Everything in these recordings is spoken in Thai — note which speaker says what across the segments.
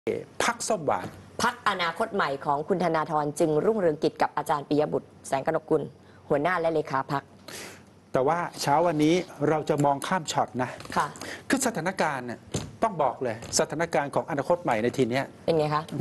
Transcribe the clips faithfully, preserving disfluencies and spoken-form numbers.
Speaker 1: พรรคส้มหวาน
Speaker 2: พรรคอนาคตใหม่ของคุณธนาธรจึงรุ่งเรืองกิจกับอาจารย์ปิยบุตรแสงกนกกุลหัวหน้าและเลขาพรรค
Speaker 1: แต่ว่าเช้าวันนี้เราจะมองข้ามช็อตนะ
Speaker 2: ค่ะ
Speaker 1: คือสถานการณ์เนี่ยต้องบอกเลยสถานการณ์ของอนาคตใหม่ในทีนี้
Speaker 2: เป็นไงคะ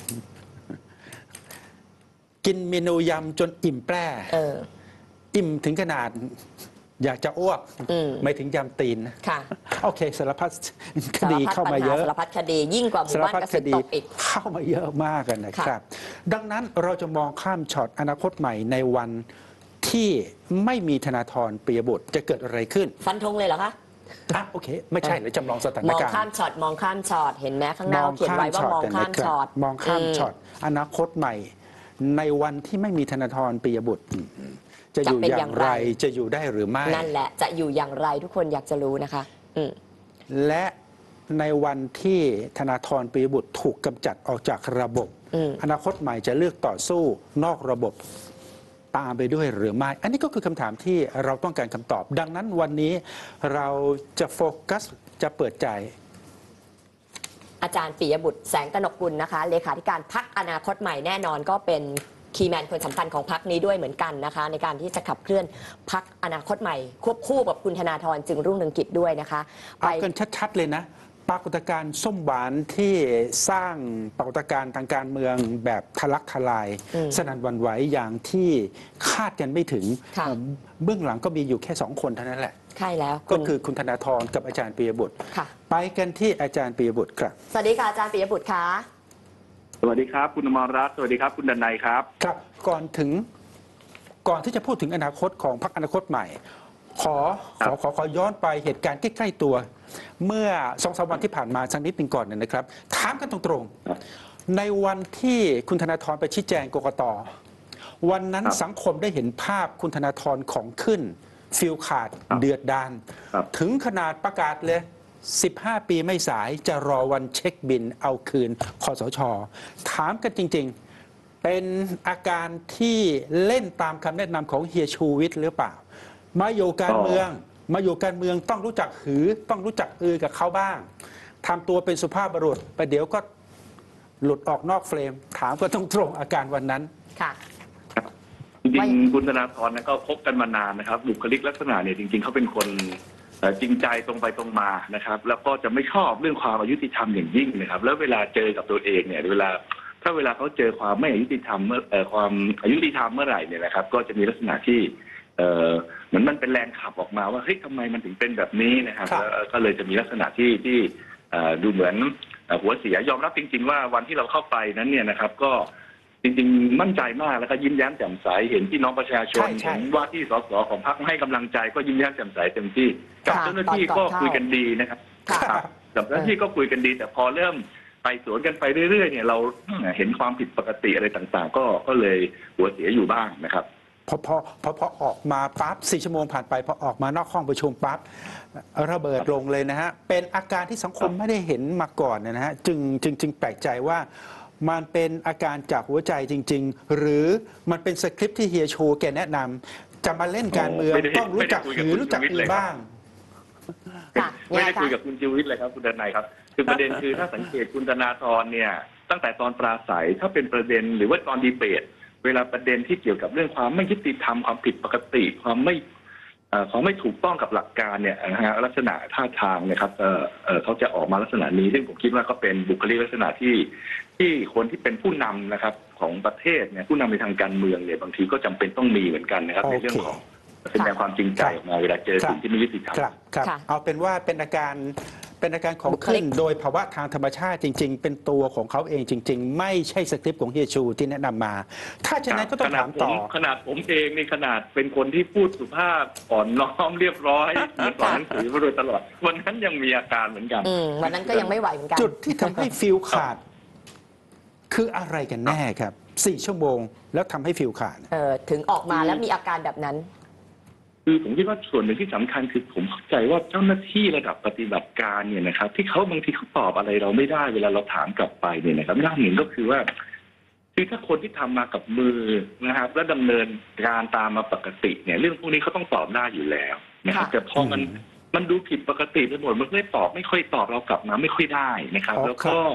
Speaker 1: กินเมนูยำจนอิ่มแปร่
Speaker 2: เออ
Speaker 1: อิ่มถึงขนาดอยากจะอ้วกไม่ถึงยำตีน
Speaker 2: ค่ะ
Speaker 1: โอเคสารพัดคดีเข้ามาเยอะ
Speaker 2: สารพัดคดียิ่งกว่าหมู่บ้านกสิตกอีก
Speaker 1: เข้ามาเยอะมากกันนะครับดังนั้นเราจะมองข้ามช็อตอนาคตใหม่ในวันที่ไม่มีธนาธรปิยบุตรจะเกิดอะไรขึ้น
Speaker 2: ฟันธงเลยเหรอคะ
Speaker 1: อ่ะโอเคไม่ใช่หรือจำลองสถานการณ์
Speaker 2: มองข้ามช็อตมองข้ามช็อตเห็นไหมข้างหน้าเขียนไว้ว่ามองข้ามช็อต
Speaker 1: มองข้ามช็อตอนาคตใหม่ในวันที่ไม่มีธนาธรปิยบุตรจะอยู่อย่างไรจะอยู่ได้หรือไม่
Speaker 2: นั่นแหละจะอยู่อย่างไรทุกคนอยากจะรู้นะคะ
Speaker 1: และในวันที่ธนาธรปิยบุตรถูกกำจัดออกจากระบบอนาคตใหม่จะเลือกต่อสู้นอกระบบตามไปด้วยหรือไม่อันนี้ก็คือคำถามที่เราต้องการคำตอบ ดังนั้นวันนี้เราจะโฟกัสจะเปิดใจ
Speaker 2: อาจารย์ปิยบุตรแสงกนกกุลนะคะเลขาธิการพรรคอนาคตใหม่แน่นอนก็เป็นคีย์แมนคนสำคัญของพรรคนี้ด้วยเหมือนกันนะคะในการที่จะขับเคลื่อนพรรคอนาคตใหม่ควบคู่กับคุณธนาธรจึงรุ่งเรืองกิจด้วยนะคะ
Speaker 1: เอากันชัดๆเลยนะปรากฏการณ์ส้มหวานที่สร้างปรากฏการณ์ทางการเมืองแบบทะลักทลายสนั่นหวั่นไหวอย่างที่คาดกันไม่ถึงเบื้องหลังก็มีอยู่แค่สองคนเท่านั้นแหละ
Speaker 2: ใช่แล้ว
Speaker 1: ก็คือคุณธนาธรกับอาจารย์ปิยบุตรไปกันที่อาจารย์ปิยบุตรครับ
Speaker 2: สวัสดีค่ะอาจารย์ปิยบุตรค่ะ
Speaker 3: สวัสดีครับคุณอมรรัตน์สวัสดีครับคุณดนัยครับ
Speaker 1: ครับก่อนถึงก่อนที่จะพูดถึงอนาคตของพรรคอนาคตใหม่ขอขอขอขอย้อนไปเหตุการณ์ใกล้ๆตัวเมื่อสองสามวันที่ผ่านมาสักนิดหนึ่งก่อนนะครับถามกันตรงๆในวันที่คุณธนาธรไปชี้แจงกกต.วันนั้นสังคมได้เห็นภาพคุณธนาธรของขึ้นฟิลขาดเดือดดาลถึงขนาดประกาศเลยสิบห้าปีไม่สายจะรอวันเช็คบินเอาคืนคสช.ถามกันจริงๆเป็นอาการที่เล่นตามคำแนะนำของเฮียชูวิทย์หรือเปล่ามาอยู่การเมืองมาอยู่การเมืองต้องรู้จักหือต้องรู้จักอือกับเขาบ้างทำตัวเป็นสุภาพบุรุษไปเดี๋ยวก็หลุดออกนอกเฟรมถามก็ต้องตรงอาการวันนั้น
Speaker 2: ค่ะ
Speaker 3: จริงๆคุณธนาธรนะก็คบกันมานานนะครับบุคลิกลักษณะเนี่ยจริงๆเขาเป็นคนจริงใจตรงไปตรงมานะครับแล้วก็จะไม่ชอบเรื่องความอายุติธรรมอย่างยิ่งนะครับแล้วเวลาเจอกับตัวเองเนี่ยเวลาถ้าเวลาเขาเจอความไม่อายุติธรรมเมื่อความอายุติธรรมเมื่อไหร่เนี่ยนะครับก็จะมีลักษณะที่เหมือนมันเป็นแรงขับออกมาว่าเฮ้ยทำไมมันถึงเป็นแบบนี้นะครับแล้วก็เลยจะมีลักษณะที่ที่ดูเหมือนหัวเสียยอมรับจริงๆว่าวันที่เราเข้าไปนั้นเนี่ยนะครับก็จริงๆมั่นใจมากแล้วก็ยิ้มแย้มแจ่มใสเห็นพี่น้องประชาชนเห็นว่าที่สสของพรรคให้กำลังใจก็ยิ้มแย้มแจ่มใสเต็มที่กับเจ้าหน้าที่ก็คุยกันดีนะครับกับเจ้าหน้าที่ก็คุยกันดีแต่พอเริ่มไปสวนกันไปเรื่อยๆเนี่ยเราเห็นความผิดปกติอะไรต่างๆก็ก็เลยหัวเสียอยู่บ้างนะครับ
Speaker 1: พอพอพอพอออกมาปั๊บสี่ชั่วโมงผ่านไปพอออกมานอกห้องประชุมปั๊บระเบิดลงเลยนะฮะเป็นอาการที่สังคมไม่ได้เห็นมาก่อนนะฮะจึงจึงจึงแปลกใจว่ามันเป็นอาการจากหัวใจจริงๆหรือมันเป็นสคริปต์ที่เฮียชูแกแนะนำจะมาเล่นการเมืองต้องรู้จักหือรู้จักอือบ้าง
Speaker 3: ไม่ได้คุยกับคุณชูวิทย์เลยครับคุณดนัยครับคือประเด็นคือถ้าสังเกตคุณธนาธรเนี่ยตั้งแต่ตอนปราศัยถ้าเป็นประเด็นหรือว่าตอนดีเบตเวลาประเด็นที่เกี่ยวกับเรื่องความไม่ยุติธรรมความผิดปกติความไม่ความไม่ถูกต้องกับหลักการเนี่ยนะฮะลักษณะท่าทางเนี่ยครับเออเออเขาจะออกมาลักษณะนี้ซึ่งผมคิดว่าก็เป็นบุคลิกลักษณะที่ที่คนที่เป็นผู้นำนะครับของประเทศเนี่ยผู้นำในทางการเมืองเนี่ยบางทีก็จำเป็นต้องมีเหมือนกันนะครับในเรื่องของแสดงความจริงใจออกมาเวลาเจอสิ่งที่ไม่ยุติธรรม
Speaker 1: ครับเอาเป็นว่าเป็นอาการเป็นอาการของขึ้นโดยภาวะทางธรรมชาติจริงๆเป็นตัวของเขาเองจริงๆไม่ใช่สคริปต์ของเฮียชูที่แนะนำมาถ้าฉะนั้นก็ต้องถามต่อ
Speaker 3: ขนาดผมเองในขนาดเป็นคนที่พูดสุภาพอ่อนน้อมเรียบร้อยเหมือนสอนหนังสือมาโดยตลอดวันนั้นยังมีอาการเหมือนกัน
Speaker 2: วันนั้นก็ยังไม่ไหวเหมือนกัน
Speaker 1: จุดที่ทำให้ฟิลขาดคืออะไรกันแน่ครับสี่ชั่วโมงแล้วทำให้ฟิลขาด
Speaker 2: ถึงออกมาแล้วมีอาการแบบนั้น
Speaker 3: คือผมคิดว่าส่วนหนึ่งที่สำคัญคือผมเข้าใจว่าเจ้าหน้าที่ระดับปฏิบัติการเนี่ยนะครับที่เขาบางทีเขาตอบอะไรเราไม่ได้เวลาเราถามกลับไปเนี่ยนะครับด้านหนึ่งก็คือว่าคือถ้าคนที่ทำมากับมือนะครับและดำเนินการตามมาปกติเนี่ยเรื่องพวกนี้เขาต้องตอบได้อยู่แล้วนะครับแต่พอมันมันดูผิดปกติไปหมดมันไม่ตอบไม่ค่อยตอบเรากลับมาไม่ค่อยได้นะครับแล้วก็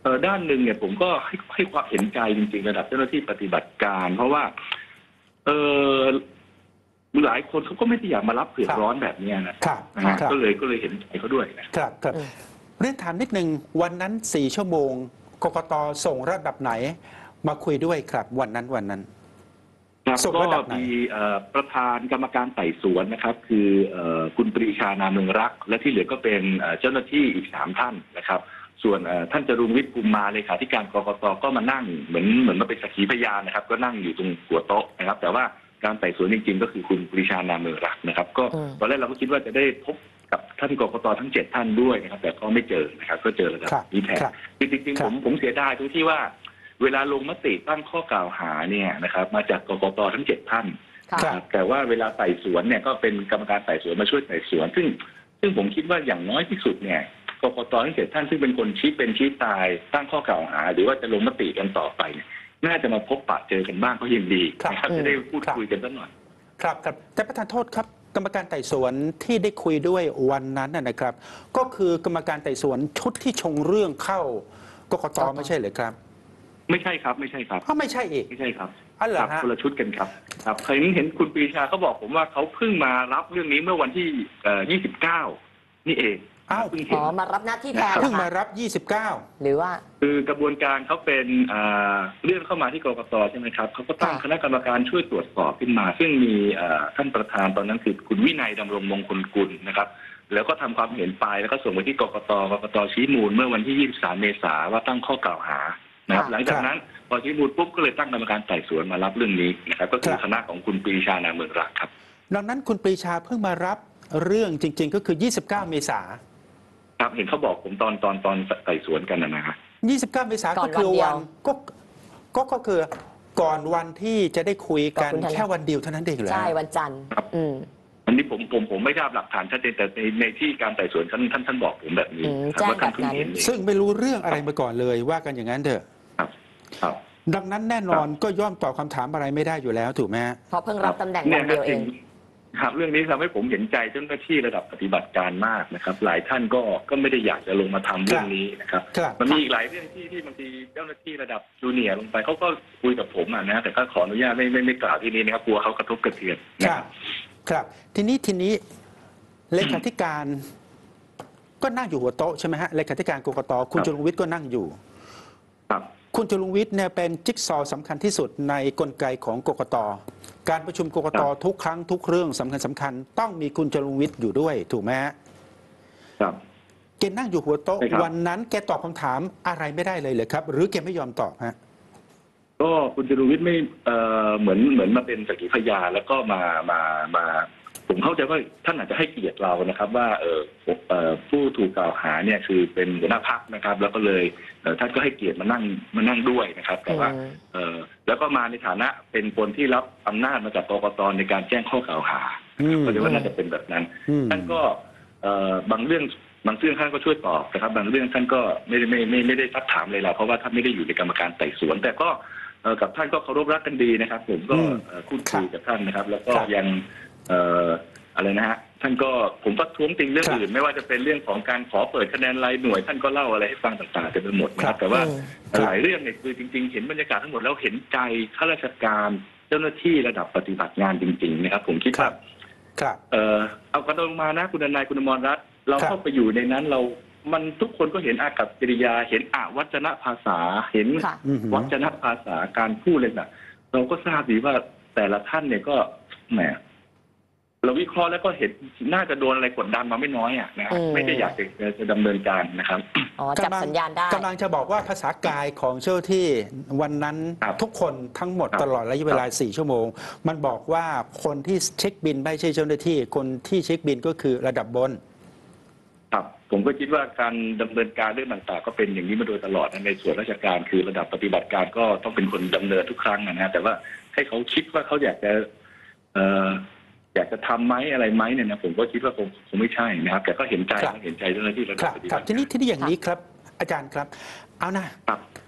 Speaker 3: เออด้านหนึ่งเนี่ยผมก็ให้ให้ความเห็นใจจริงๆระดับเจ้าหน้าที่ปฏิบัติการ เพราะว่าเออหลายคนเขาก็ไม่ได้อยากมารับเผือกร้อนแบบนี้นะครับนะฮะก็เลยก็เลยเห็นใจเขาด้วยนะครับ
Speaker 1: ครับเรื่องถามนิดนึงวันนั้นสี่ชั่วโมงกกตส่งระดับไหนมาคุยด้วยครับวันนั้นวันนั้น
Speaker 3: ครับก็มีประธานกรรมการไต่สวนนะครับ คือคุณปรีชานาเมืองรักและที่เหลือก็เป็นเจ้าหน้าที่อีกสามท่านนะครับ ส่วนท่านจรุงวิทย์ภูมิมาเลขาธิการกกตก็มานั่งเหมือนเหมือนมาเป็นสักขีพยานนะครับก็นั่งอยู่ตรงหัวโต๊ะนะครับแต่ว่าการไต่สวนจริงๆก็คือคุณปรีชานาเมืองรักนะครับก็ตอนแรกเราก็คิดว่าจะได้พบกับท่านกกตทั้งเจ็ดท่านด้วยนะครับแต่ก็ไม่เจอนะครับก็เจอระดับนี้แทนจริงๆผมผมเสียดายตรงที่ว่าเวลาลงมติตั้งข้อกล่าวหาเนี่ยนะครับมาจากกกตทั้งเจ็ดท่านครับแต่ว่าเวลาไต่สวนเนี่ยก็เป็นกรรมการไต่สวนมาช่วยไต่สวนซึ่งซึ่งผมคิดว่าอย่างน้อยที่สุดเนี่ยกกตทั้งเจ็ดท่านซึ่งเป็นคนชี้เป็นชี้ตายตั้งข้อกล่าวหาหรือว่าจะลงมติกันต่อไปน่าจะมาพบปะเจอกันบ้างก็ยังดีนะครับจะได้พูดคุยกันสักหน่อย
Speaker 1: ครับครับแต่ประธานโทษครับกรรมการไต่สวนที่ได้คุยด้วยวันนั้นนะครับก็คือกรรมการไต่สวนชุดที่ชงเรื่องเข้ากกตไม่ใช่เหรอครับ
Speaker 3: ไม่ใช่ครับไม่ใช่ครับ
Speaker 1: อ๋อไม่ใช่อีก
Speaker 3: ไม่ใช่ครับ
Speaker 1: อ๋อเหรอฮะ
Speaker 3: คนละชุดกันครับครับเคยเห็นคุณปรีชาเขาบอกผมว่าเขาเพิ่งมารับเรื่องนี้เมื่อวันที่ยี่สิบเก้านี่เอง
Speaker 1: อ้าว
Speaker 2: อ๋อมารับหน้าที่แทน
Speaker 1: เพิ่งมารับยี่สิบเก้า
Speaker 2: หรือว่า
Speaker 3: คือกระบวนการเขาเป็นเรื่องเข้ามาที่กกตใช่ไหมครับเขาก็ตั้งคณะกรรมการช่วยตรวจสอบขึ้นมาซึ่งมีท่านประธานตอนนั้นคือคุณวินัยดำรงมงคลกุลนะครับแล้วก็ทำความเห็นไปแล้วก็ส่งไปที่กกตกกตชี้มูลเมื่อวันที่ยี่สิบสามเมษายนว่าตั้งข้อกล่าวหานะครับหลังจากนั้นพอชี้มูลปุ๊บก็เลยตั้งกรรมการไต่สวนมารับเรื่องนี้นะครับก็คือคณะของคุณปรีชานาเมืองรักครับ
Speaker 1: ดังนั้นคุณปรีชาเพิ่งมารับเรื่องจริงๆก็คือยี่สิบเก้าเมษายน
Speaker 3: ครับเห็นเขาบอกผมตอนตอนตอนไต่สวนกันนะฮะ
Speaker 1: ยี่สิบเก้าเมษายนก็คือวันก็ก็ก็คือก่อนวันที่จะได้คุยกันแค่วันเดียวเท่านั้นเองเหรอ
Speaker 2: ใช่วันจันทร์
Speaker 3: อืมอันนี้ผมผมผมไม่ทราบหลักฐานชัดเจนแต่ในในที่การไต่สวนท่านท่านท่านบอกผมแบบนี้
Speaker 2: ว่าท่านเพิ่งเห็น
Speaker 1: ซึ่งไม่รู้เรื่องอะไรมาก่อนเลยว่ากันอย่างนั้นเถอะ
Speaker 3: ครับครับ
Speaker 1: ดังนั้นแน่นอนก็ย่อมตอบคำถามอะไรไม่ได้อยู่แล้วถูกไหม
Speaker 2: เพราะเพิ่งรับตำแหน่งวันเดียวเอง
Speaker 3: ครับเรื่องนี้ทำให้ผมเห็นใจเจ้าหน้าที่ระดับปฏิบัติการมากนะครับหลายท่านก็ก็ไม่ได้อยากจะลงมาทำเรื่องนี้นะครับมันมีอีกหลายเรื่องที่ที่บางทีเจ้าหน้าที่ระดับจูเนียร์ลงไปเขาก็คุยกับผมนะแต่ก็ขออนุญาตไม่ไม่ไม่กล่าวที่นี้นะครับกลัวเขากระทบกระเทือน
Speaker 1: ครับครับทีนี้ทีนี้เลขาธิการก็นั่งอยู่หัวโต๊ะใช่ไหมฮะเลขาธิการกกตคุณจรุงวิทย์ก็นั่งอยู่
Speaker 3: ครับ
Speaker 1: คุณจรุงวิทย์เนี่ยเป็นจิ๊กซอว์สำคัญที่สุดในกลไกของกกตการประชุมกกตทุกครั้งทุกเรื่องสำคัญสำคัญต้องมีคุณจรุงวิทย์อยู่ด้วยถูกไหมฮะ
Speaker 3: ครับ
Speaker 1: แกนั่งอยู่หัวโต๊ะวันนั้นแกตอบคำถามอะไรไม่ได้เลยเหรอครับหรือแกไม่ยอมตอบฮะ
Speaker 3: ก็คุณจรุงวิทย์ไม่เอ่อเหมือนเหมือนมาเป็นสักขีพยานแล้วก็มามามาผมเข้าใจว่าท่านอาจจะให้เกียรติเรานะครับว่าเออผู้ถูกกล่าวหาเนี่ยคือเป็นหัวหน้าพรรคนะครับแล้วก็เลยท่านก็ให้เกียรติมานั่งมานั่งด้วยนะครับแต่ว่าเออแล้วก็มาในฐานะเป็นคนที่รับอำนาจมาจากกกตในการแจ้งข้อกล่าวหาก็เลยว่าน่าจะเป็นแบบนั้นท่านก็บางเรื่องบางเรื่องท่านก็ช่วยตอบนะครับบางเรื่องท่านก็ไม่ได้ไม่ไม่ไม่ได้ซักถามเลยเราเพราะว่าท่านไม่ได้อยู่ในกรรมการไต่สวนแต่ก็กับท่านก็เคารพรักกันดีนะครับผมก็พูดคุยกับท่านนะครับแล้วก็ยังเอ่ออะไรนะฮะท่านก็ผมก็ท้วงติงเรื่องอื่นไม่ว่าจะเป็นเรื่องของการขอเปิดคะแนนรายหน่วยท่านก็เล่าอะไรให้ฟังต่างๆเต็มไปหมดนะครับแต่ว่าหลายเรื่องเนี่ยคือจริงๆเห็นบรรยากาศทั้งหมดแล้วเห็นใจข้าราชการเจ้าหน้าที่ระดับปฏิบัติงานจริงๆนะครับผมคิดว่าเออเอากระโดดมานะคุณนายคุณอมรรัตน์เราเข้าไปอยู่ในนั้นเรามันทุกคนก็เห็นอากัปกิริยาเห็นอวัจนภาษาเห็นวัจนภาษาการพูดเลยนะเราก็ทราบดีว่าแต่ละท่านเนี่ยก็แหมเราวิเคราะห์แล้วก็เห็นน่าจะโดนอะไรกดดันมาไม่น้อยอ่ะนะไม่ได้อยากจะจะดำเนินการนะครับ
Speaker 2: อ๋อจับสัญญาณได้
Speaker 1: กำลังจะบอกว่าภาษากายของเจ้าที่วันนั้นทุกคนทั้งหมดตลอดระยะเวลาสี่ชั่วโมงมันบอกว่าคนที่เช็คบินไม่ใช่เจ้าหน้าที่คนที่เช็คบินก็คือระดับบน
Speaker 3: ครับผมก็คิดว่าการดำเนินการเรื่องต่างๆก็เป็นอย่างนี้มาโดยตลอดในส่วนราชการคือระดับปฏิบัติการก็ต้องเป็นคนดำเนินทุกครั้งนะฮะแต่ว่าให้เขาคิดว่าเขาอยากจะเอ่ออยากจะทำไหมอะไรไหมเนี่ยนะผมก็คิดว่าคงคงไม่ใช่นะครับแต่ก็เห็นใจเห็นใจเจ้าหน้าที่ระดับปฏิบัติการ
Speaker 1: ทีนี้ที่นี่อย่างนี้ครับอาจารย์ครับเอานะ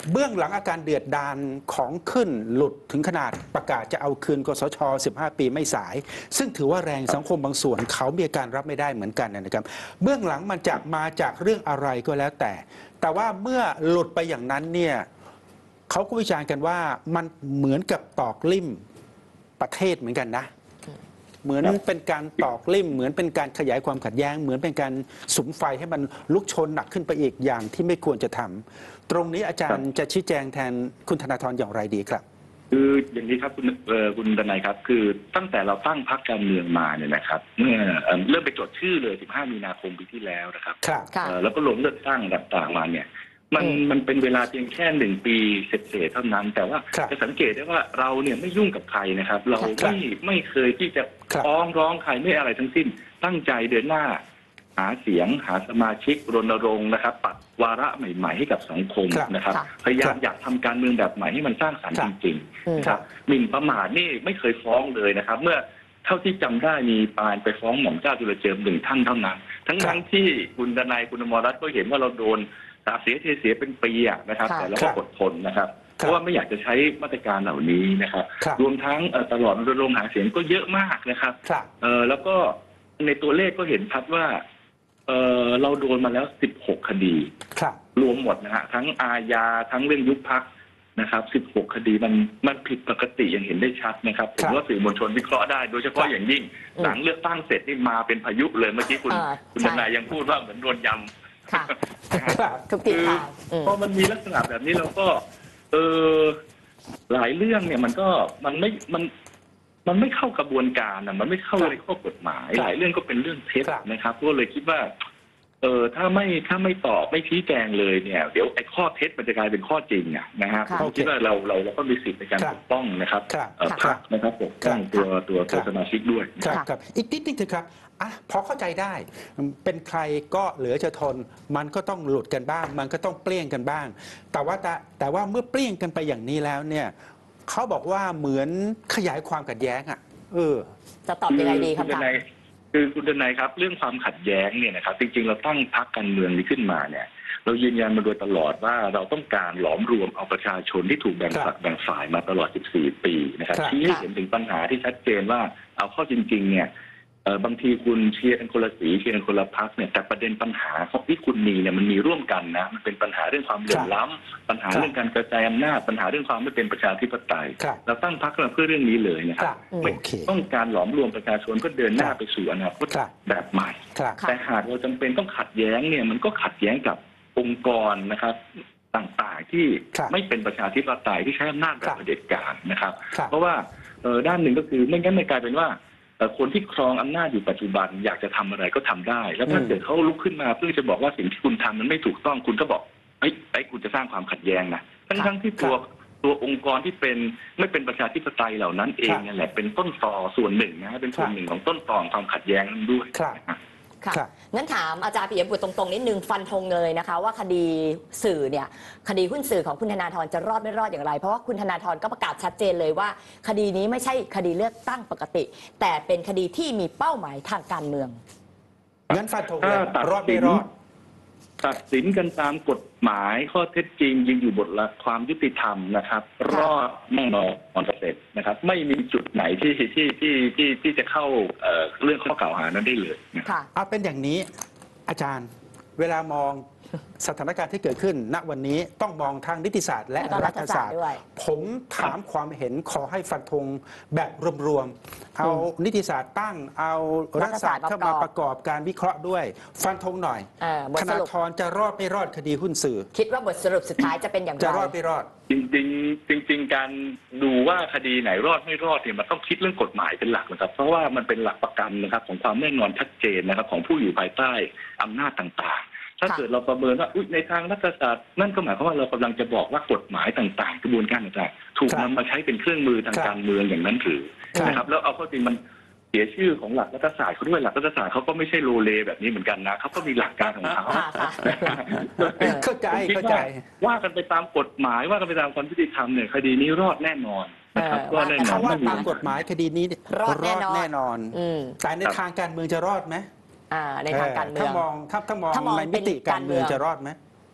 Speaker 1: เบื้องหลังอาการเดือดดาลของขึ้นหลุดถึงขนาดประกาศจะเอาคืนกสชสิบห้าปีไม่สาย ซึ่งถือว่าแรงสังคมบางส่วนเขามีอาการรับไม่ได้เหมือนกันนะครับเบื้องหลังมันจะมาจากเรื่องอะไรก็แล้วแต่ แต่ว่าเมื่อหลุดไปอย่างนั้นเนี่ยเขาก็วิจารณ์กันว่ามันเหมือนกับตอกลิ่มประเทศเหมือนกันนะ เหมือนเป็นการตอกลิ่มเหมือนเป็นการขยายความขัดแย้ง เหมือนเป็นการสุมไฟให้มันลุกโชนหนักขึ้นไปอีกอย่างที่ไม่ควรจะทำตรงนี้อาจารย์จะชี้แจงแทนคุณธนาธรอย่างไรดีครับ
Speaker 3: คืออย่างนี้ครับคุณเอ่อคุณดนัยครับ คือตั้งแต่เราตั้งพรรคการเมืองมาเนี่ยนะครับเมื่อเอ่อเริ่มไปจดชื่อเลยสิบห้ามีนาคมปีที่แล้วนะครับ
Speaker 1: ครับ
Speaker 2: ค่ะ
Speaker 3: เอ่อแล้วก็ลงเลือกตั้งต่างๆมาเนี่ยมัน
Speaker 2: อืม
Speaker 3: มันเป็นเวลาเพียงแค่หนึ่งปีเศษๆเท่านั้น แต่ว่า
Speaker 1: ครับ
Speaker 3: จะสังเกตได้ว่าเราเนี่ยไม่ยุ่งกับใครนะครับ เรา
Speaker 1: ครับ
Speaker 3: ไม่ไม่เคยที่จะ
Speaker 1: ครับ
Speaker 3: ฟ้องร้องใครไม่อะไรทั้งสิ้น ตั้งใจเดินหน้า หาเสียงหาสมาชิกรณรงค์นะครับปัดวาระใหม่ๆให้กับสังคม
Speaker 1: ครับ
Speaker 3: นะครับ
Speaker 2: ค่ะ
Speaker 3: พยายา
Speaker 1: ค
Speaker 3: ม
Speaker 1: รับ
Speaker 3: อยากทำการเมืองแบบใหม่ให้มันสร้างสรรค์
Speaker 1: ครั
Speaker 3: จ
Speaker 1: บ
Speaker 3: ริง
Speaker 2: อืม
Speaker 3: ๆนะครับหมิ่นประมาทนี่ไม่เคยฟ้องเลยนะครับ เมื่อเท่าที่จำได้มีปานไปฟ้องหม่อมเจ้าจุลเจิมหนึ่งท่านเท่านั้น ทั้ง
Speaker 1: ครับ
Speaker 3: ทั้งที่คุณดนัยคุณอมรรัตน์ก็เห็นว่าเราโดนสาบเสียเทเสียเป็นปีอะนะครับ
Speaker 2: ค่ะ
Speaker 3: แต่เราก็อดทนนะครับ เพราะว่าไม่อยากจะใช้มาตรการเหล่านี้นะครับ
Speaker 1: ครับ
Speaker 3: รวมทั้งเอ่อตลอดรณรงค์หาเสียงก็เยอะมากนะครับ
Speaker 1: ครับ
Speaker 3: เออแล้วก็ในตัวเลขก็เห็นชัดว่าเออเราโดนมาแล้วสิบหกคดี
Speaker 1: ครับ
Speaker 3: รวมหมดนะฮะทั้งอาญาทั้งเรื่องยุบพักนะครับสิบหกคดีมันมันผิดปกติอย่างเห็นได้ชัดนะครับผมว่าสื่อมวลชนวิเคราะห์ได้โดยเฉพาะอย่างยิ่ง
Speaker 2: อืม
Speaker 3: หลังเลือกตั้งเสร็จนี่มาเป็นพายุเลยเมื่อกี้คุณ
Speaker 2: อ่า
Speaker 3: คุณ
Speaker 2: ใช่
Speaker 3: ทนายยังพูดว่าเหมือนโดนยำ
Speaker 2: ค่ะ
Speaker 1: ครับ
Speaker 2: ทุกทิศทางอืม
Speaker 3: พอมันมีลักษณะแบบนี้เราก็ เออหลายเรื่องเนี่ยมันก็มันไม่มัน มันไม่เข้ากระบวนการนะมันไม่เข้าในข้อกฎหมาย หลายเรื่องก็เป็นเรื่องเท็จ
Speaker 1: ครับ
Speaker 3: นะครับก็เลยคิดว่า เออถ้าไม่ถ้าไม่ตอบไม่ชี้แจงเลยเนี่ยเดี๋ยวไอ้ข้อเท็จมันจะกลายเป็นข้อจริงอ่ะนะฮะ
Speaker 2: ค่ะ
Speaker 3: ผมคิดว่าเราเราเราก็มีสิทธิ์ในการ
Speaker 1: ครับ
Speaker 3: ปกป้องนะครับ
Speaker 1: ครับ
Speaker 3: เอ่อ
Speaker 1: ค
Speaker 3: พ
Speaker 1: รั
Speaker 3: รร
Speaker 1: บ
Speaker 3: คนะครับปกป้อง
Speaker 1: ครับ
Speaker 3: ตัวตัวตัว
Speaker 1: ครับ
Speaker 3: สมาชิกด้วย
Speaker 1: ครับ
Speaker 2: ค่ะ
Speaker 1: ครับอีกนิดนึงเถอะครับอ่ะพอเข้าใจได้เป็นใครก็เหลือจะทน มันก็ต้องหลุดกันบ้าง มันก็ต้องเปลี่ยงกันบ้าง แต่ว่าแต่แต่ว่าเมื่อเปลี่ยงกันไปอย่างนี้แล้วเนี่ยเขาบอกว่าเหมือนขยายความขัดแย้งอ่ะเออ
Speaker 2: จะตอบยังไงดี
Speaker 3: คุณ
Speaker 2: คำถาม
Speaker 3: ดนัยคือคุณดนัยครับ เรื่องความขัดแย้งเนี่ยนะครับจริงๆเราตั้งพรรคการเมืองนี้ขึ้นมาเนี่ย เรายืนยันมาโดยตลอดว่าเราต้องการหลอมรวมเอาประชาชนที่ถูกแบ่ง
Speaker 1: ครับ
Speaker 3: ฝักแบ่งฝ่ายมาตลอด สิบสี่ ปีนะครับ
Speaker 1: ครับ
Speaker 3: ชี้ให้เห็นถึงปัญหาที่ชัดเจนว่าเอาเข้อจริงๆเนี่ยเอ่อบางทีคุณเชียร์กันคนละสีเชียร์กันคนละพรรคเนี่ยแต่ประเด็นปัญหาของที่คุณมีเนี่ยมันมีร่วมกันนะมันเป็นปัญหาเรื่องความเหลื่อมล้ำปัญหา
Speaker 1: ครับ
Speaker 3: เรื่องการกระจายอำนาจปัญหาเรื่องความไม่เป็นประชาธิปไตย
Speaker 1: ครับ
Speaker 3: เราตั้งพรรคมาเพื่อเรื่องนี้เลยนะค
Speaker 1: ค
Speaker 3: รั
Speaker 1: รั
Speaker 3: บบ
Speaker 1: โอเค
Speaker 3: ต้องการหลอมรวมประชาชนก็เดินหน้า
Speaker 1: ครับ
Speaker 3: ไปสู่อนาคต
Speaker 1: ครับ
Speaker 3: แบบใหม่
Speaker 1: ครับ
Speaker 2: ค่ะ
Speaker 3: แต่หากเราจำเป็นต้องขัดแย้งเนี่ยมันก็ขัดแย้งกับองค์กรนะครับต่างๆที่
Speaker 1: ครับ
Speaker 3: ไม่เป็นประชาธิปไตยที่ใช้อำนาจแบ
Speaker 1: ครับ บ
Speaker 3: เผด็จการนะครับ
Speaker 1: ครับ
Speaker 3: เพราะว่าเอ่อด้านหนึ่งก็คือไม่งั้นมันกลายเป็นว่าเอ่อคนที่ครองอำนาจอยู่ปัจจุบันอยากจะทำอะไรก็ทำได้ แล้วถ้า
Speaker 1: อืม
Speaker 3: เกิดเขาลุกขึ้นมาเพื่อจะบอกว่าสิ่งที่คุณทำมันไม่ถูกต้องคุณก็บอกเอ้ยไอ้ยคุณจะสร้างความขัดแย้งนะทั้งทั้งๆที่ตัวตัวองค์กรที่เป็นไม่เป็นประชาธิปไตยเหล่านั้นเองนั่นแหละเป็นต้นตอส่วนหนึ่งนะเป็นส่วนหนึ่งของต้นตอของความขัดแย้งนั้นด้วย
Speaker 1: ครับ
Speaker 3: นะครับ
Speaker 2: ค่ะ
Speaker 1: ครับ
Speaker 2: งั้นถามอาจารย์ปิยบุตรตรงๆนิดนึงฟันธงเลยนะคะ ว่าคดีสื่อเนี่ยคดีหุ้นสื่อของคุณธนาธรจะรอดไม่รอดอย่างไร เพราะว่าคุณธนาธรก็ประกาศชัดเจนเลยว่า คดีนี้ไม่ใช่คดีเลือกตั้งปกติ แต่เป็นคดีที่มีเป้าหมายทางการเมือง
Speaker 1: งั้นฟันธงเลย
Speaker 3: ถ้าตัด
Speaker 1: รอดไม่
Speaker 3: สิน
Speaker 1: รอด
Speaker 3: ตัดสินกันตามกฎหมายข้อเท็จจริงยังอยู่บทละความยุติธรรมนะครับ รอดแน่นอนเสร็จนะครับ ไม่มีจุดไหนที่ที่ที่ที่ที่จะเข้าเอ่อเรื่องข้อกล่าวหานั้นได้เลยนะครับ
Speaker 2: ค่ะ
Speaker 1: เอาเป็นอย่างนี้อาจารย์เวลามองสถานการณ์ที่เกิดขึ้น ณวันนี้ต้องมองทางนิติศาสตร์และ
Speaker 2: แล้วก็
Speaker 1: รัฐศาสตร์
Speaker 2: รัฐศาสตร์ด้วย
Speaker 1: ผมถามความเห็นขอให้ฟันธงแบบรวมๆเอานิติศาสตร์ตั้งเอารัฐศาสตร์เข้ามาประกอบการวิเคราะห์ด้วย ฟันธงหน่อย
Speaker 2: เอ่อบท
Speaker 1: ธ
Speaker 2: ส
Speaker 1: นา
Speaker 2: รุป
Speaker 1: ธรจะรอดไม่รอดคดีหุ้นสื่อ
Speaker 2: คิดว่าบทสรุปสุดท้ายจะเป็นอย่างไร
Speaker 1: จะรอดไม่รอด
Speaker 3: จริงๆจริง ๆ การดูว่าคดีไหนรอดไม่รอดเนี่ยมันต้องคิดเรื่องกฎหมายเป็นหลักนะครับ เพราะว่ามันเป็นหลักประกันนะครับของความแน่นอนชัดเจนนะครับของผู้อยู่ภายใต้อำนาจต่างๆ ถ้า
Speaker 2: ค่ะ
Speaker 3: เกิดเราประเมินว่าอุ๊ยในทางรัฐศาสตร์นั่นก็หมายความว่าเรากำลังจะบอกว่ากฎหมายต่างๆ กระบวนการต่างๆถูก
Speaker 1: ครับ
Speaker 3: นำมาใช้เป็นเครื่องมือทาง
Speaker 1: ครับ
Speaker 3: การเมืองอย่างนั้นหรือ
Speaker 1: ครับ
Speaker 3: นะครับแล้วเอาเข้าจริงมันเสียชื่อของหลักรัฐศาสตร์เขาด้วยหลักรัฐศาสตร์เขาก็ไม่ใช่โลเลแบบนี้เหมือนกันนะเขาก็มีหลักการของเขา
Speaker 2: ค่ะค่ะ
Speaker 1: เข้าใจ
Speaker 3: ผมคิด
Speaker 1: เข้าใจ
Speaker 3: ว่าว่ากันไปตามกฎหมายว่ากันไปตามความยุติธรรมเนี่ยคดีนี้รอดแน่นอนนะครับ
Speaker 2: เออ
Speaker 3: รอดแน่นอ
Speaker 1: ถ้าน ว่า
Speaker 3: ไม่มี
Speaker 1: ตามกฎหมายคดีนี้
Speaker 2: รอดแน่นอน
Speaker 1: แน่นอน
Speaker 2: อืม
Speaker 1: แต่ในทางการเมืองจะรอดไหม
Speaker 2: อ่าในทางการเมือง
Speaker 1: ถ้ามองถ้าถ้ามอง
Speaker 2: ถ้ามอง
Speaker 1: ในมิติ
Speaker 2: เป็น
Speaker 1: การเมือง
Speaker 2: การเมือง
Speaker 1: จะรอดไหม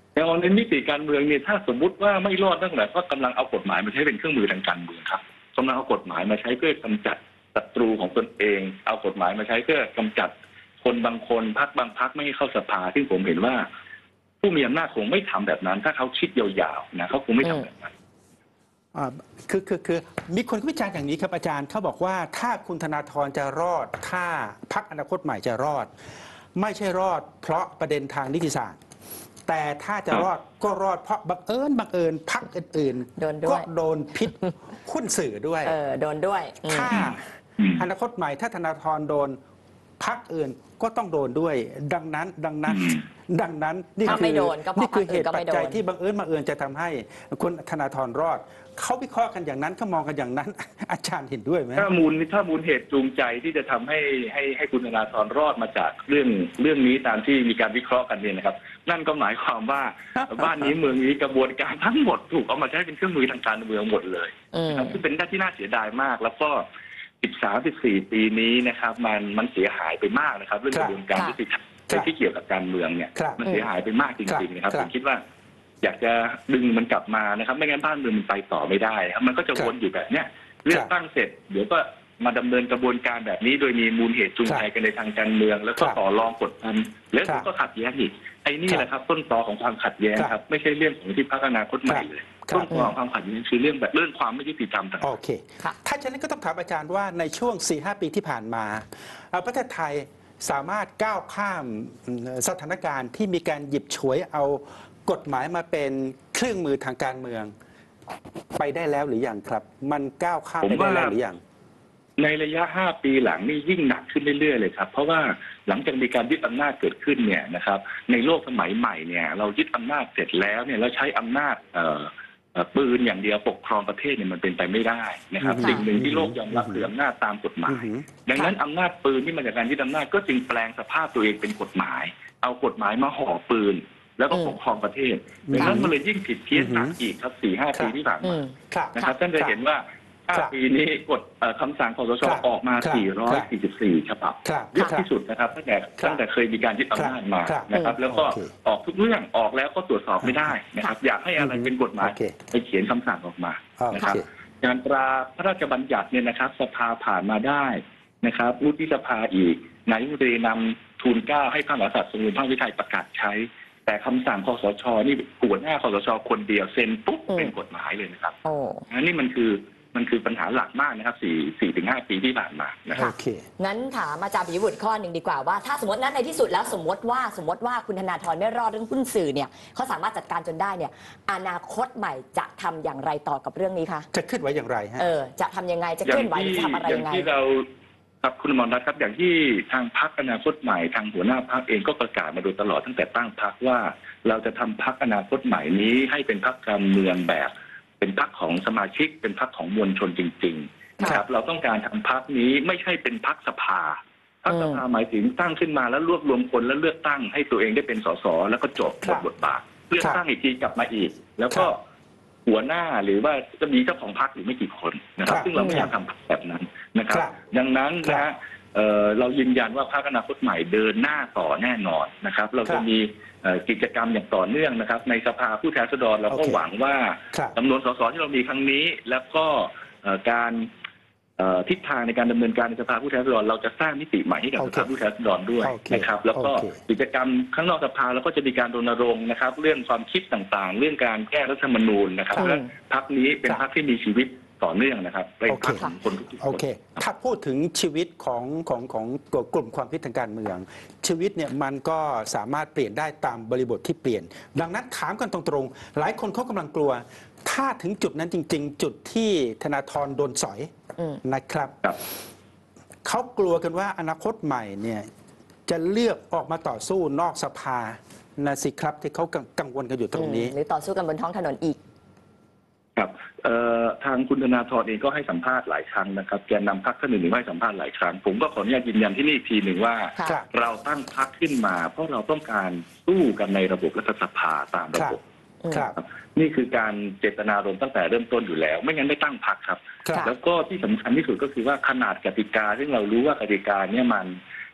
Speaker 3: แต่ในมิติการเมืองเนี่ยถ้าสมมุติว่าไม่รอดตั้งแต่ก็กำลังเอากฎหมายมาใช้เป็นเครื่องมือทางการเมืองครับกำลังเอากฎหมายมาใช้เพื่อกำจัดศัตรูของตนเองเอากฎหมายมาใช้เพื่อกำจัดคนบางคนพรรคบางพรรคไม่ให้เข้าสภาซึ่งผมเห็นว่าผู้มีอำนาจคงไม่ทำแบบนั้นถ้าเขาคิดยาวๆนะเขาคงไม่ทำแบบนั้น
Speaker 1: อ่าคือคือคือมีคนวิจารณ์อย่างนี้ครับอาจารย์เขาบอกว่าถ้าคุณธนาธรจะรอดถ้าพรรคอนาคตใหม่จะรอด ไม่ใช่รอดเพราะประเด็นทางนิติศาสตร์ แต่ถ้าจะรอดก็รอดเพราะบังเอิญบังเอิญพรรคอื่น
Speaker 2: โดนด้
Speaker 1: ๆก็
Speaker 2: วย
Speaker 1: โดนพิษหุ้นสื่อด้วย
Speaker 2: เออโดนด้วยอืม
Speaker 1: ถ้าอนาคตใหม่ถ้าธนาธรโดนพรรคอื่นก็ต้องโดนด้วย ดังนั้นดังนั้น ดังนั้นนี่
Speaker 2: ถ้า
Speaker 1: คื
Speaker 2: ไม่โดนก็เพราะ
Speaker 1: นี่คือเหตุ
Speaker 2: พรรคอื่นก็
Speaker 1: ปั
Speaker 2: ไม่
Speaker 1: จ
Speaker 2: โดน
Speaker 1: จัยที่บังเอิญบังเอิญจะทำให้คุณธนาธรรอดเขาวิเคราะห์กันอย่างนั้นเขามองกันอย่างนั้น อาจารย์เห็นด้วยไหม
Speaker 3: ถ้ามูลถ้ามูลเหตุจูงใจที่จะทำให้ให้ให้คุณธนาธรรอดมาจากเรื่องเรื่องนี้ตามที่มีการวิเคราะห์กันเนี่ยนะครับ นั่นก็หมายความว่า บ้านนี้เมืองนี้กระบวนการทั้งหมดถูกเอามาใช้เป็นเครื่องมือทางการเมืองหมดเลย
Speaker 2: อืม
Speaker 3: นะครับซึ่งเป็นด้านที่น่าเสียดายมาก แล้วก็สิบสาม สิบสี่ปีนี้นะครับ มันมันเสียหายไปมากนะครับ เรื่อง
Speaker 1: ค
Speaker 3: ก
Speaker 1: รับ
Speaker 3: ระบวนการ
Speaker 2: ค่ะ
Speaker 3: ยุติธรรม
Speaker 1: ครับ
Speaker 3: ที่เกี่ยวกับการเมืองเนี่ย
Speaker 1: ครับ
Speaker 3: มันเสียหายไปมากจริงๆนะครับ
Speaker 1: ครับ
Speaker 3: ผมคิดว่า อยากจะดึงมันกลับมานะครับ ไม่งั้นบ้านเมืองมันไปต่อไม่ได้ครับมันก็จะวนอยู่แบบเนี้ยเลือกตั้งเสร็จ เดี๋ยวก็มาดำเนินกระบวนการแบบนี้ โดยมีมูลเหตุจูงใจกันในทางการเมือง แล้วก็
Speaker 1: ครับ
Speaker 3: ต่อรองกดดันแล้ว
Speaker 1: ครับ
Speaker 3: ก็ขัดแย้งอีกไอ้นี่
Speaker 1: ครับ
Speaker 3: แหละครับ ต้นตอของความขัดแย้ง
Speaker 1: ครับ
Speaker 3: ครับ ไม่ใช่เรื่องของที่พรรคอนาคตใหม่เลย
Speaker 1: ครับ
Speaker 3: ต้นตอของความขัดแย้งคือเรื่องแบบเรื่องความไม่ยุติธรรมต่าง
Speaker 1: โอเค
Speaker 2: ค่ะ
Speaker 1: ถ้าฉะนั้นก็ต้องถามอาจารย์ว่าในช่วง สี่ห้า ปีที่ผ่านมาเอ่อประเทศไทยสามารถก้าวข้ามสถานการณ์ที่มีการหยิบฉวยเอากฎหมายมาเป็นเครื่องมือทางการเมือง ไปได้แล้วหรือยังครับ มันก้าวข้ามไปได้แล้วหรือยัง
Speaker 3: ในระยะห้าปีหลังนี่ยิ่งหนักขึ้นเรื่อยๆเลยครับ เพราะว่าหลังจากมีการยึดอำนาจเกิดขึ้นเนี่ยนะครับ ในโลกสมัยใหม่เนี่ย เรายึดอำนาจเสร็จแล้วเนี่ยแล้วใช้อำนาจเอ่อเอ่อปืนอย่างเดียวปกครองประเทศเนี่ยมันเป็นไปไม่ได้นะครับ
Speaker 1: อืม
Speaker 3: สิ่งหนึ่งที่โลกยอมรับคืออำนาจตามกฎหมา
Speaker 1: อื
Speaker 3: ย
Speaker 1: อหือ
Speaker 3: ดังนั้นอำนาจปืนที่มาจากการยึดอำนาจก็จึงแปลงสภาพตัวเองเป็นกฎหมาย เอากฎหมายมาห่อปืน แล้วก็
Speaker 2: อืม
Speaker 3: ปกครองประเทศ
Speaker 1: อืม
Speaker 3: ดังนั้นมันเลยยิ่งผิดเพี้ยนหนักอีกครับสี่ห้า
Speaker 1: ครับ
Speaker 3: ปีที่ผ่าน
Speaker 2: อื
Speaker 3: มา
Speaker 2: ม
Speaker 1: ครับ
Speaker 3: นะครับท่านจะเห็นว่าห้า
Speaker 1: ครับ
Speaker 3: ปีนี้กฎเอ่อคำสั่งคสช
Speaker 1: ครับ
Speaker 3: ออกมา
Speaker 1: ครับ
Speaker 3: สี่ร้อยสี่สิบสี่ ฉบับ
Speaker 1: ครับ
Speaker 3: เยอะที่สุดนะครับตั้งแต่
Speaker 1: ครับ
Speaker 3: ตั้งแต่เคยมีการยึดอำนาจมา
Speaker 1: ครับ
Speaker 3: นะครับ แล้วก็
Speaker 1: โอเค
Speaker 3: ออกทุกเรื่องออกแล้วก็ตรวจสอบไม่ได้นะครับ อยากให้อะไรเป็นกฎหมาย
Speaker 1: โอเค
Speaker 3: ไปเขียนคำสั่งออกมา
Speaker 1: โอ
Speaker 3: นะ
Speaker 1: เค
Speaker 3: ครับการตราพระราชบัญญัติเนี่ยนะครับ สภาผ่านมาได้นะครับวุฒิสภาอีกนายกรัฐมนตรีนำทูลเกล้าให้พระมหากษัตริย์ทรงมีพระวิทัยประกาศใช้ แต่คำสั่งคสชนี่หัวหน้าคสชคนเดียวเซ็นปุ๊บ
Speaker 2: อืม
Speaker 3: เป็นกฎหมายเลยนะครับ
Speaker 2: โอ้
Speaker 3: อันนี้มันคือมันคือปัญหาหลักมากนะครับสี่สี่ถึงห้าปีที่ผ่านมานะค
Speaker 1: โอ
Speaker 3: รับ
Speaker 1: เค
Speaker 2: งั้นถามอาจารย์ปิยบุตรข้อหนึ่งดีกว่าว่าถ้าสมมตินั้นในที่สุดแล้วสมมติว่าสมมติว่าคุณธนาธรไม่รอดเรื่องหุ้นสื่อเนี่ยเขาสามารถจัดการจนได้เนี่ยอนาคตใหม่จะทำอย่างไรต่อกับเรื่องนี้คะ
Speaker 1: จะเคลื่อนไหวอย่างไรฮะ
Speaker 2: เออจะทำยังไงจะ
Speaker 3: อ
Speaker 2: เค
Speaker 3: ย่า
Speaker 2: ลื่
Speaker 3: ง
Speaker 2: อนไหวห
Speaker 3: ที่
Speaker 2: รือจะทำอะไร
Speaker 3: อย่า
Speaker 2: ยัง งไง
Speaker 3: ที่เราครับคุณอมรรัตน์ครับอย่างที่ทางพรรคอนาคตใหม่ทางหัวหน้าพรรคเองก็ประกาศมาโดยตลอดตั้งแต่ตั้งพรรคว่า เราจะทำพรรคอนาคตใหม่นี้ให้เป็นพรรคการเมืองแบบ เป็นพรรคของสมาชิกเป็นพรรคของมวลชนจริงๆนะครับ เราต้องการทำพรรคนี้ไม่ใช่เป็นพรรคสภาพรรคสภาหมายถึงตั้งขึ้นมาแล้วรวบรวมคนแล้วเลือกตั้งให้ตัวเองได้เป็นสสแล้วก็จบ
Speaker 1: ค
Speaker 3: ห
Speaker 1: รั
Speaker 3: ม
Speaker 1: บ
Speaker 3: ดบทบาทเลือก
Speaker 1: ครับ
Speaker 3: ตั้งอีกทีกลับมาอีก แล้วก็
Speaker 1: ครับ
Speaker 3: หัวหน้าหรือว่าจะมีเจ้าของพรรคอยู่ไม่กี่คนนะครับ
Speaker 1: ครับ
Speaker 3: ซึ่งเราไม่อยากทำแบบนั้นนะครับ
Speaker 1: ครับ
Speaker 3: ดังนั้นนะฮะเอ่อเรายืนยันว่าพรรคอนาคตใหม่เดินหน้าต่อแน่นอนนะครับ เรา
Speaker 1: ครั
Speaker 3: จะ
Speaker 1: บ
Speaker 3: มีเอ่อกิจกรรมอย่างต่อเนื่องนะครับ ในสภาผู้แทนราษฎรเราก็
Speaker 1: โอเค
Speaker 3: หวังว่า
Speaker 1: ครับ
Speaker 3: จำนวนสสที่เรามีครั้งนี้ แล้วก็เอ่อการเอ่อทิศทางในการดำเนินการในสภาผู้แทนราษฎรเราจะสร้างมิติใหม่ให้กับ
Speaker 1: โอ
Speaker 3: ส
Speaker 1: เค
Speaker 3: ภาผู้แทนราษฎรด้วย
Speaker 1: โอเค
Speaker 3: นะครับ แล้วก็
Speaker 1: โอเค
Speaker 3: กิจกรรมข้างนอกสภาเราก็จะมีการรณรงค์นะครับ เรื่องความคิดต่างๆ เรื่องการแก้รัฐธรรมนูญนะครับ
Speaker 2: ครับ
Speaker 3: และพรรคนี้เป็น
Speaker 1: ครับ
Speaker 3: พรรคที่มีชีวิตต่อเนื่องนะครับเป็น
Speaker 1: โอเค
Speaker 3: พรรคของคนทุกๆคน
Speaker 1: โอเค ถ้าพูดถึงชีวิตของของของกลุ่มความคิดทางการเมือง ชีวิตเนี่ยมันก็สามารถเปลี่ยนได้ตามบริบทที่เปลี่ยน ดังนั้นถามกันตรงๆ หลายคนเขากำลังกลัว ถ้าถึงจุดนั้นจริง ๆ จุดที่ธนาธรโดนสอย
Speaker 2: อืม
Speaker 1: นะครับ
Speaker 3: ครับ
Speaker 1: เขากลัวกันว่าอนาคตใหม่เนี่ยจะเลือกออกมาต่อสู้นอกสภานะสิครับที่เขากังวลกันอยู่ตรงนี้
Speaker 2: หรือต่อสู้กันบนท้องถนนอีก
Speaker 3: ครับเอ่อทางคุณธนาธรเองก็ให้สัมภาษณ์หลายครั้งนะครับแกนนำพรรคท่านหนึ่งก็ให้สัมภาษณ์หลายครั้งผมก็ขออนุญาตยืนยันที่นี่อีกทีหนึ่งว่า
Speaker 2: ค่ะ
Speaker 1: ครับ
Speaker 3: เราตั้งพรรคขึ้นมา เพราะเราต้องการสู้กันในระบบรัฐสภาตามระบบ
Speaker 1: ครับ
Speaker 3: ครับนี่คือการเจตนารมณ์ตั้งแต่เริ่มต้นอยู่แล้ว ไม่งั้นไม่ตั้งพรรคครับ
Speaker 1: ครับ
Speaker 3: แล้วก็ที่สำคัญที่สุดก็คือว่าขนาดกติกาซึ่งเรารู้ว่ากติกาเนี่ยมัน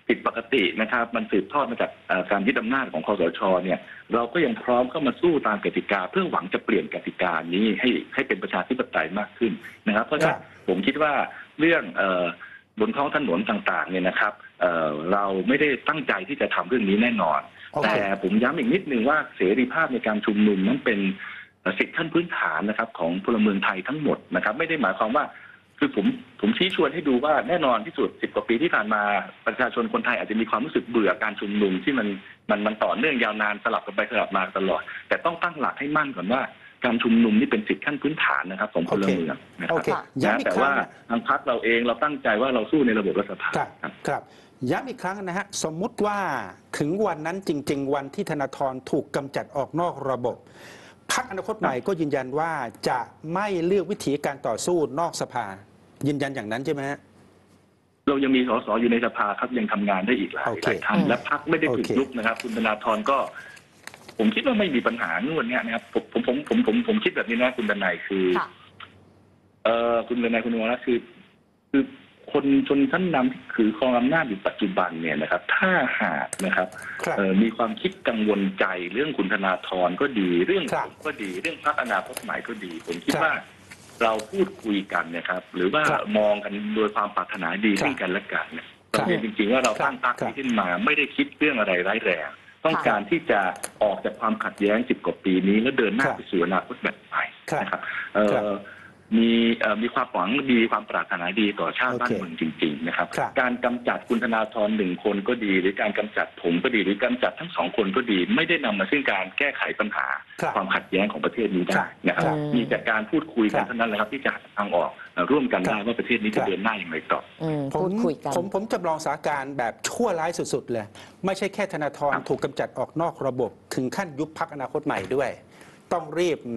Speaker 3: ผิดปกตินะครับมันสืบทอดมาจากการยึดอำนาจของคสชเนี่ยเราก็ยังพร้อมเข้ามาสู้ตามกติกาเพื่อหวังจะเปลี่ยนกติกานี้ให้ให้เป็นประชาธิปไตยมากขึ้นนะครับเพราะฉะนั้นผมคิดว่าเรื่องบนท้องถนนต่างๆเนี่ยนะครับเเราไม่ได้ตั้งใจที่จะทำเรื่องนี้แน่นอน okay. แต่ผมย้ำอีกนิดนึงว่าเสรีภาพในการชุมนุมนั้นเป็นสิทธิขั้นพื้นฐานนะครับของพลเมืองไทยทั้งหมดนะครับไม่ได้หมายความว่าคือผมผมชี้ชวนให้ดูว่าแน่นอนที่สุดสิบกว่าปีที่ผ่านมาประชาชนคนไทยอาจจะมีความรู้สึกเบื่อการชุมนุมที่มันมันมันต่อเนื่องยาวนานสลับกันไปสลับมาตลอดแต่ต้องตั้งหลักให้มั่นก่อนว่าการชุมนุมนี่เป็นสิทธิขั้นพื้นฐานนะครับของพลเมืองนะครับนะแต่ว่าทางพรรคเราเองเราตั้งใจว่าเราสู้ในระบบรัฐสภา
Speaker 1: ครับครับย้ำอีกครั้งนะฮะสมมุติว่าถึงวันนั้นจริงๆวันที่ธนาธรถูกกำจัดออกนอกระบบพรรคอนาคตใหม่ก็ยืนยันว่าจะไม่เลือกวิธีการต่อสู้นอกสภายืนยันอย่างนั้นใช่ไหมฮะ
Speaker 3: เรายังมีสสอยู่ในสภาครับยังทำงานได้อีกหลายหลายท่านและพรรคไม่ได้ถูกยุบนะครับคุณธนาธรก็ผมคิดว่าไม่มีปัญหาเรื่องนี้นะครับผมผมผมผมผมผมคิดแบบนี้นะคุณดนัยคือเอ่อคุณดนัยคุณวรรัตน์คือคือคนชนชั้นนำที่ถือครองอำนาจอยู่ปัจจุบันเนี่ยนะครับถ้าหากนะครับมีความคิดกังวลใจเรื่องคุณธนาธรก็ดีเรื่องผมก็ดีเรื่องพรรคอนาคตใหม่ก็ดีผมคิดว่าเราพูดคุยกันนะครับหรือว่ามองกันโดยความปรารถนาดีซึ่งกันและกันเนี่ยเราเรียนจริงๆว่าเราตั้งพรรคนี้ขึ้นมาไม่ได้คิดเรื่องอะไรร้ายแรงต้องการที่จะออกจากความขัดแย้งสิบกว่าปีนี้แล้วเดินหน้าไปสู่อนาคตแบบใหม่นะครับมีมีความหวังดีความปรารถนาดีต่อชาติบ้านเมืองจริงๆนะครับการกำจัดคุณธนาธรหนึ่งคนก็ดีหรือการกำจัดผมก็ดีหรือกำจัดทั้งสองคนก็ดีไม่ได้นำมาซึ่งการแก้ไขปัญหาความขัดแย้งของประเทศนี้ได้นะครับมีแต่การพูดคุยกันเท่านั้นแหละครับที่จะหาทางออกร่วมกันได้ว่าประเทศนี้จะเดินหน้าอย่างไรต่อ
Speaker 2: พูดคุยกัน
Speaker 1: ผมผมจำลองสถานการณ์แบบชั่วร้ายสุดๆเลยไม่ใช่แค่ธนาธรถูกกำจัดออกนอกระบบถึงขั้นยุบพรรคอนาคตใหม่ด้วยต้องรีบ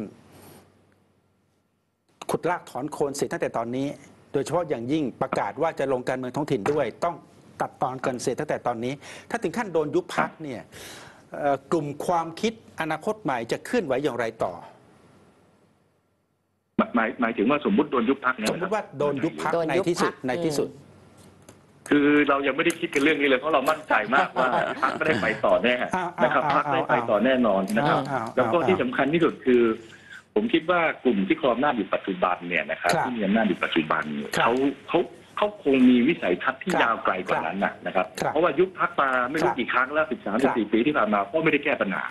Speaker 1: ขุดรากถอนโคนเสร็จตั้งแต่ตอนนี้โดยเฉพาะอย่างยิ่งประกาศว่าจะลงการเมืองท้องถิ่นด้วยต้องตัดตอนกันเสร็จตั้งแต่ตอนนี้ถ้าถึงขั้นโดนยุบพรรคเนี่ยกลุ่มความคิดอนาคตใหม่จะเคลื่อนไหวอย่างไรต่อ
Speaker 3: หมายหมายถึงว่าสมมุติโดนยุบพรรค
Speaker 1: สมมติว่าโดนยุบพรรคในที่สุดในที่สุด
Speaker 3: คือเรายังไม่ได้คิดกันเรื่องนี้เลยเพราะเรามั่นใจมากว่าพรรคไม่ได้ไปต่อแน่นะครับพรรคได้ไปต่อแน่นอนนะครับแล้วก็ที่สำคัญที่สุดคือผมคิดว่ากลุ่มที่ครองอำนาจอยู่ปัจจุบันเนี่ยนะครับที่มีอำนาจอยู่ปัจจุบันเขาเขาเขาคงมีวิสัยทัศน์ที่ยาวไกลกว่านั้นนะครับเพราะว่ายุบพรรคมาไม่รู้กี่ครั้งแล้วสิบสามสิบสี่ปีที่ผ่านมาก็ไม่ได้แก้ปัญหา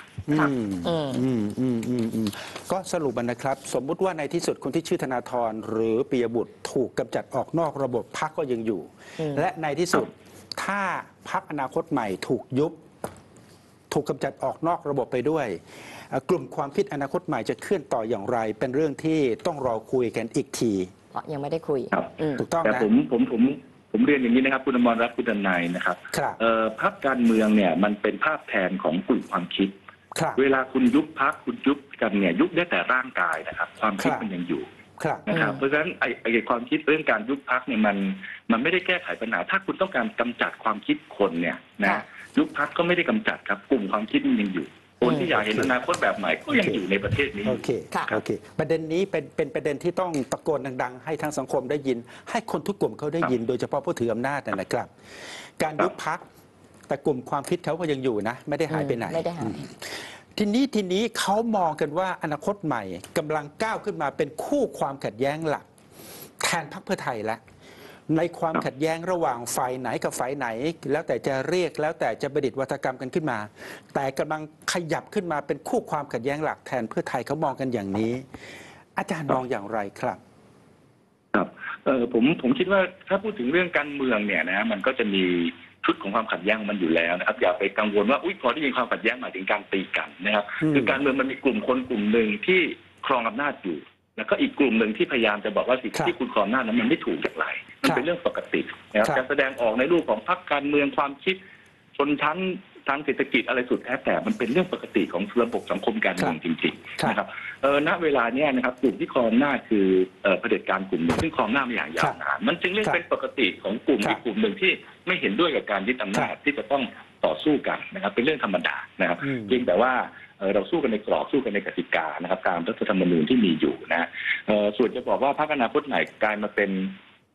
Speaker 1: ก็สรุปนะครับสมมุติว่าในที่สุดคนที่ชื่อธนาธรหรือปิยบุตรถูกกำจัดออกนอกระบบพรรคก็ยังอยู่และในที่สุดถ้าพรรคอนาคตใหม่ถูกยุบถูกกำจัดออกนอกระบบไปด้วยกลุ่มความคิดอนาคตใหม่จะเคลื่อนต่ออย่างไรเป็นเรื่องที่ต้องรอคุยกันอีกที
Speaker 2: ยังไม่ได้คุย
Speaker 1: ถูกต้องนะ
Speaker 3: แต่ผมผมผมผมเรียนอย่างนี้นะครับคุณอมรรัตน์คุณดนัยนะครับพรรคการเมืองเนี่ยมันเป็นภาพแทนของกลุ่มความคิดเวลาคุณยุบพรรคคุณยุบกันเนี่ยยุบได้แต่ร่างกายนะครับความคิดมันยังอยู่นะครับเพราะฉะนั้นไอ้ไอ้ความคิดเรื่องการยุบพรรคเนี่ยมันมันไม่ได้แก้ไขปัญหาถ้าคุณต้องการกำจัดความคิดคนเนี่ยนะยุบพรรคก็ไม่ได้กำจัดครับกลุ่มความคิดมันยังอยู่คนที่อยากเห็นอนาคตแบบใหม่ก็ยังอยู่ในประเทศนี้
Speaker 1: โอเคโอเคประเด็นนี้เป็นเป็นประเด็นที่ต้องตะโกนดังๆให้ทั้งสังคมได้ยินให้คนทุกกลุ่มเขาได้ยินโดยเฉพาะผู้ถืออำนาจนะครับการยุบพรรคแต่กลุ่มความคิดเขาก็ยังอยู่นะไม่ได้หายไปไหน
Speaker 2: ไม่ได้หาย
Speaker 1: ทีนี้ทีนี้เขามองกันว่าอนาคตใหม่กำลังก้าวขึ้นมาเป็นคู่ความขัดแย้งหลักแทนพรรคเพื่อไทยแล้วในความขัดแย้งระหว่างฝ่ายไหนกับฝ่ายไหนแล้วแต่จะเรียกแล้วแต่จะประดิษฐ์วัฒกรรมกันขึ้นมาแต่กำลังขยับขึ้นมาเป็นคู่ความขัดแย้งหลักแทนเพื่อไทยเขามองกันอย่างนี้อาจารย์มองอย่างไรครับ
Speaker 3: ครับเออผมผมคิดว่าถ้าพูดถึงเรื่องการเมืองเนี่ยนะมันก็จะมีชุดของความขัดแย้งมันอยู่แล้วนะครับอย่าไปกังวลว่าอุ้ยพอที่มีความขัดแย้งหมายถึงการตีกันนะครับคือการเมืองมันมีกลุ่มคนกลุ่มหนึ่งที่ครองอำนาจอยู่แล้วก็อีกกลุ่มหนึ่งที่พยายามจะบอกว่าสิ่งที่คุณครองอำนาจนั้นมันไม่ถูกอย่างไรมันเป็นเรื่องปกตินะครับการแสดงออกในรูปของพรรคการเมืองความคิดชนชั้นทางเศรษฐกิจอะไรสุดแท้แต่มันเป็นเรื่องปกติของระบบสังคมการเมืองจริงๆนะครับเออณเวลาเนี้ยนะครับกลุ่มที่ครองอำนาจคือเผด็จการกลุ่มหนึ่งซึ่งครองอำนาจมาอย่างยาวนานมันจึงเรื่องเป็นปกติของกลุ่มอีกกลุ่มหนึ่งที่ไม่เห็นด้วยกับการยึดอำนาจที่จะต้องต่อสู้กันนะครับเป็นเรื่องธรรมดานะครับจริงแต่ว่าเราสู้กันในกรอบสู้กันในกติกานะครับตามรัฐธรรมนูญที่มีอยู่นะส่วนจะบอกว่าพรรคอนาคตใหม่กลายมาเป็น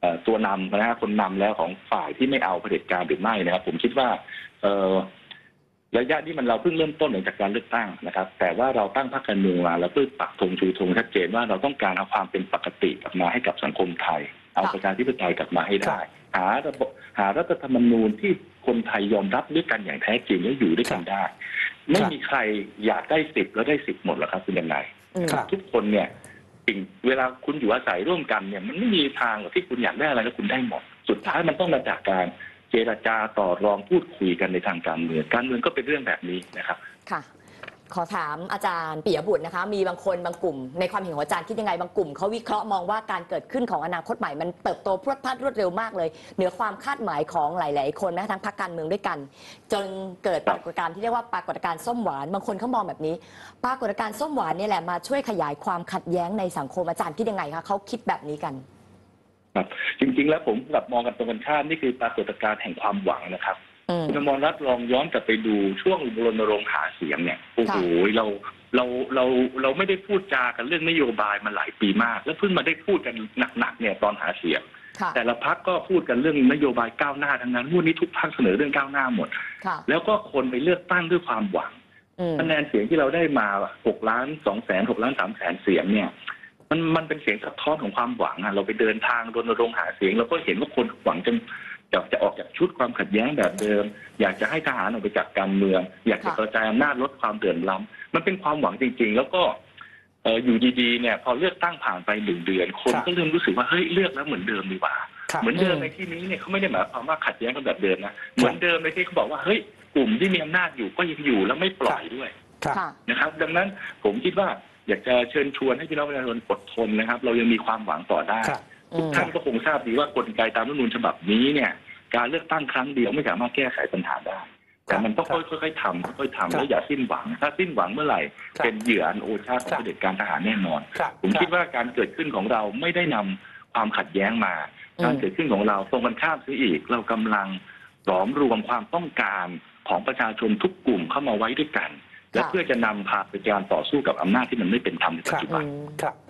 Speaker 3: เอ่อตัวนำนะฮะคนนำแล้วของฝ่ายที่ไม่เอาเผด็จการหรือไม่นะครับผมคิดว่าเอ่อระยะนี้มันเราเพิ่งเริ่มต้นหลังจากการเลือกตั้งนะครับแต่ว่าเราตั้งพรรคการเมืองมาแล้วเพื่อปักธงชูธงชัดเจนว่าเราต้องการเอาความเป็นปกติกลับมาให้กับสังคมไทยเอาประชาธิปไตยกลับมาให้ได้หาระบบหารัฐธรรมนูญที่คนไทยยอมรับด้วยกันอย่างแท้จริงและอยู่ด้วยกันได้ไม่มีใครอยากได้สิบแล้วได้สิบหมดหรอกครับคุณยังไงทุกคนเนี่ยสิ่งเวลาคุณอยู่อาศัยร่วมกันเนี่ยมันไม่มีทางหรอกที่คุณอยากได้อะไรแล้วคุณได้หมดสุดท้ายมันต้องมาจากการเจรจาต่อรองพูดคุยกันในทางการเมืองการเมืองก็เป็นเรื่องแบบนี้นะครับ
Speaker 2: ค่ะขอถามอาจารย์ปิยบุตรนะคะมีบางคนบางกลุ่มในความเห็นของอาจารย์คิดยังไงบางกลุ่มเขาวิเคราะห์มองว่าการเกิดขึ้นของอนาคตใหม่มันเติบโตพรวดพราดรวดเร็วมากเลยเหนือความคาดหมายของหลายๆคนแม้ทั้งพรรคการเมืองด้วยกันจนเกิดปรากฏการณ์ที่เรียกว่าปรากฏการณ์ส้มหวานบางคนเขามองแบบนี้ปรากฏการณ์ส้มหวานนี่แหละมาช่วยขยายความขัดแย้งในสังคมอาจารย์คิดยังไงคะเขาคิดแบบนี้กัน
Speaker 3: ครับจริงๆแล้วผมกับมองกันตรงกันข้ามนี่คือปรากฏการณ์แห่งความหวังนะครับคุณอมรรัตน์ลองย้อนกลับไปดูช่วงรณรงค์หาเสียงเนี่ยโอ้โหเราเราเราเราไม่ได้พูดจากันเรื่องนโยบายมาหลายปีมากแล้วเพิ่งมาได้พูดกันหนักๆเนี่ยตอนหาเสียงแต่ละพรรคก็พูดกันเรื่องนโยบายก้าวหน้าทั้งนั้นวันนี้ทุกพรรคเสนอเรื่องก้าวหน้าหมดแล้วก็คนไปเลือกตั้งด้วยความหวังคะแนนเสียงที่เราได้มาหกล้านสองแสนหกล้านสามแสนเสียงเนี่ยมันมันเป็นเสียงสะท้อนของความหวังอะเราไปเดินทางรณรงค์หาเสียงเราก็เห็นว่าคนหวังจะอยากจะออกจากชุดความขัดแย้งแบบเดิมอยากจะให้ทหารออกไปจากการเมืองอยากจะกระจายอำนาจลดความเดือดร้อนมันเป็นความหวังจริงๆแล้วก็เอออยู่ดีๆเนี่ยพอเลือกตั้งผ่านไปหนึ่งเดือนคนก็เริ่มรู้สึกว่าเฮ้ยเลือกแล้วเหมือนเดิมดีกว่าเหมือนเดิมในที่นี้เนี่ยเขาไม่ได้หมายความว่าขัดแย้งกันแบบเดิมนะเหมือนเดิมในที่เขาบอกว่าเฮ้ยกลุ่มที่มีอำนาจอยู่ก็ยังอยู่แล้วไม่ปล่อยด้วยนะครับดังนั้นผมคิดว่าอยากจะเชิญชวนให้พี่น้องประชาชนอดทนนะครับเรายังมีความหวังต่อได้ทุกท่านก็คงทราบดีว่ากลไกตามรัฐธรรมนูญฉบับนี้เนี่ยการเลือกตั้งครั้งเดียวไม่สามารถแก้ไขปัญหาได้แต่มันต้องค่อยๆทำค่อยๆทำแล้วอย่าสิ้นหวังถ้าสิ้นหวังเมื่อไหร่เป็นเหยื่ออันโอชาของเผด็จการทหารแน่นอนผมคิดว่าการเกิดขึ้นของเราไม่ได้นำความขัดแย้งมาการเกิดขึ้นของเราตรงกันข้ามซะอีกเรากำลังหลอมรวมความต้องการของประชาชนทุกกลุ่มเข้ามาไว้ด้วยกันและเพื่อจะนำพาไปการต่อสู้กับอำนาจที่มันไม่เป็นธรรมในปัจจุบัน